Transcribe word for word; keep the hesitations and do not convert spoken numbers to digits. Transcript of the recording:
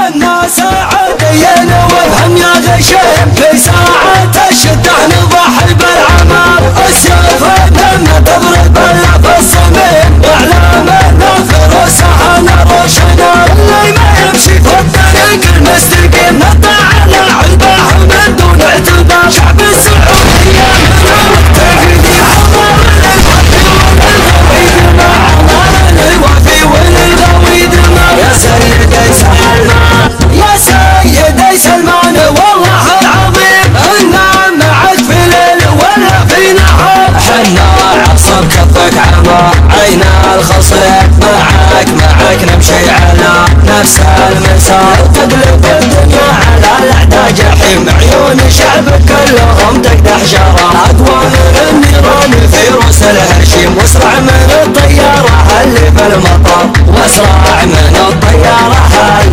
حنا سعديين وافهم يا غشيم في ساعة الشدة نضحي بالعمار السيف لما تضرب الا في الصميم واعلامنا فروسها نروشنا اللي ما يمشي في الطريق المستقيم نطلع على عربه من دون اعتبار شعب السعودية من التقديم حضر للحق والغويد مع عمار الوفي والغويد مع يا سيدي سلمان يا سيدي سلمان والله العظيم انا معك في ليل ولا في نهار حنا عصب كفك عمار عينا الخصيب معك معك نمشي على نفس المسار تقلب الدنيا على الاعداء جحيم عيون شعبك كلهم تقدح جرار اقوى من النيران في روس الهشيم واسرع من الطياره اللي في المطار واسرع من الطياره